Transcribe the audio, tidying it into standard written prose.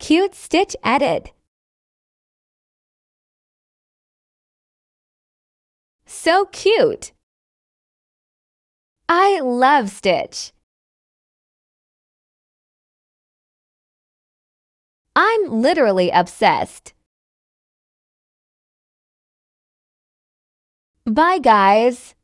Cute Stitch edit. So cute. I love Stitch. I'm literally obsessed. Bye, guys.